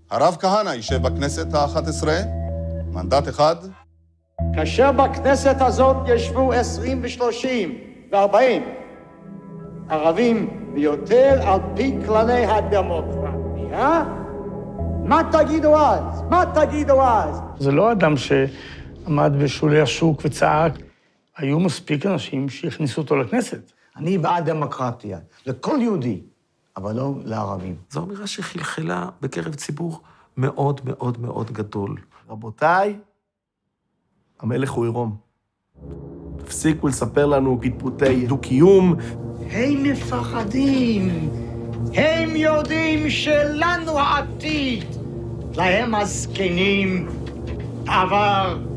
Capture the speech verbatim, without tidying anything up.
הרב כהנא יישב בכנסת האחת עשרה, מנדט אחד. כאשר בכנסת הזאת ישבו עשרים ושלושים וארבעים ערבים ויותר על פי כללי הדמוקרטיה, מה תגידו אז? מה תגידו אז? זה לא אדם שעמד בשולי השוק וצעק. היו מספיק אנשים שהכניסו אותו לכנסת. אני בעד דמוקרטיה, לכל יהודי, אבל לא לערבים. זו אמירה שחלחלה בקרב ציבור מאוד מאוד מאוד גדול. רבותיי, המלך הוא עירום. תפסיקו לספר לנו פטפוטי דו-קיום. הם מפחדים, הם יודעים שלנו העתיד, להם הזקנים עבר.